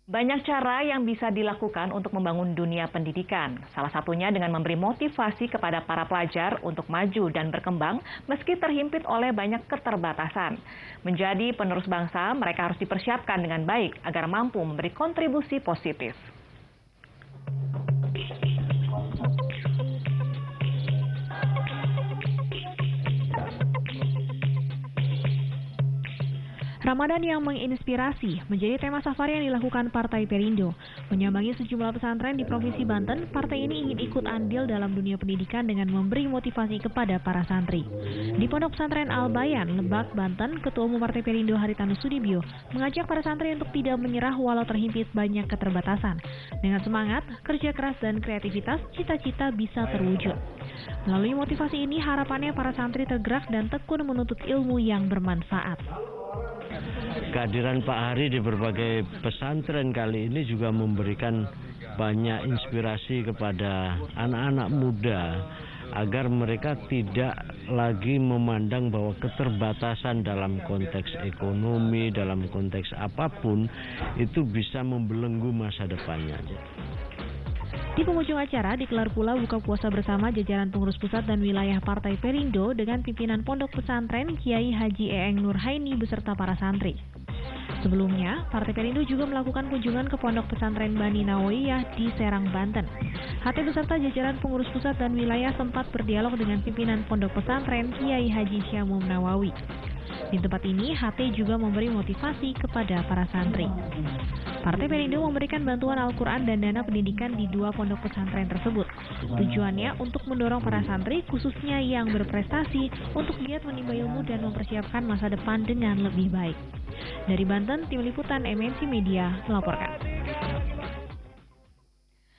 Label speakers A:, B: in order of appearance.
A: Banyak cara yang bisa dilakukan untuk membangun dunia pendidikan. Salah satunya dengan memberi motivasi kepada para pelajar untuk maju dan berkembang meski terhimpit oleh banyak keterbatasan. Menjadi penerus bangsa, mereka harus dipersiapkan dengan baik agar mampu memberi kontribusi positif.
B: Ramadan yang menginspirasi menjadi tema safari yang dilakukan Partai Perindo. Menyambangi sejumlah pesantren di Provinsi Banten, partai ini ingin ikut andil dalam dunia pendidikan dengan memberi motivasi kepada para santri. Di Pondok Pesantren Al-Bayan, Lebak, Banten, Ketua Umum Partai Perindo Haritanu Sudibyo mengajak para santri untuk tidak menyerah walau terhimpit banyak keterbatasan. Dengan semangat, kerja keras, dan kreativitas, cita-cita bisa terwujud. Melalui motivasi ini, harapannya para santri tergerak dan tekun menuntut ilmu yang bermanfaat.
C: Kehadiran Pak Hari di berbagai pesantren kali ini juga memberikan banyak inspirasi kepada anak-anak muda agar mereka tidak lagi memandang bahwa keterbatasan dalam konteks ekonomi, dalam konteks apapun itu bisa membelenggu masa depannya.
B: Di penghujung acara dikelar pula buka puasa bersama jajaran pengurus pusat dan wilayah Partai Perindo dengan pimpinan Pondok Pesantren Kiai Haji Eeng Nurhaini beserta para santri. Sebelumnya, Partai Perindo juga melakukan kunjungan ke Pondok Pesantren Bani Nawawiyah di Serang, Banten. HT beserta jajaran pengurus pusat dan wilayah sempat berdialog dengan pimpinan Pondok Pesantren Kiai Haji Syamum Nawawi. Di tempat ini, HT juga memberi motivasi kepada para santri. Partai Perindo memberikan bantuan Al-Quran dan dana pendidikan di 2 pondok pesantren tersebut. Tujuannya untuk mendorong para santri, khususnya yang berprestasi, untuk giat menimba ilmu dan mempersiapkan masa depan dengan lebih baik. Dari Banten, Tim Liputan MNC Media melaporkan.